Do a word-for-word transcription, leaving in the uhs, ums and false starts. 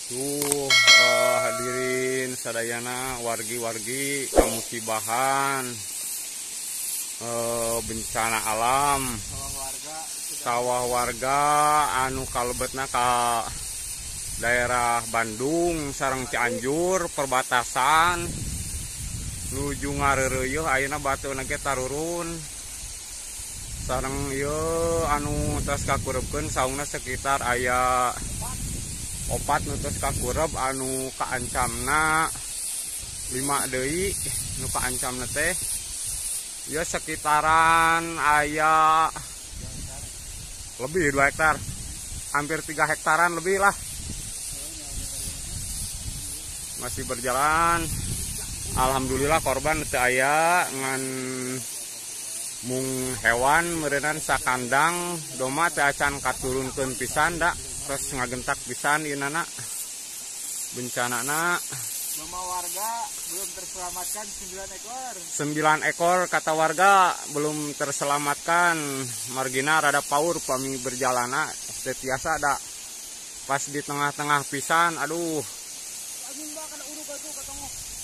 Tuh eh, hadirin sadayana wargi-wargi kamusibahan eh, bencana alam sawah warga anu kalebetna ka daerah Bandung sareng Cianjur perbatasan nuju ngareureuh ayeuna bateuna ge tarurun sareng ieu anu tos kakurepkeun saungna sekitar aya opat nu tos kakurep anu kaancamna lima deui nu kaancamna teh ya sekitaran aya lebih dua hektar, hampir tiga hektaran lebih lah. Masih berjalan. Alhamdulillah korban teu aya ngan mung hewan meureunana sakandang doma teu acan katurunkeun pisan da terus ngagentak pisan ieu-na bencanana. Doma warga belum terselamatkan sembilan ekor. sembilan ekor kata warga belum terselamatkan. Margina rada paur pami berjalana setiasa ada pas di tengah-tengah pisan. Aduh.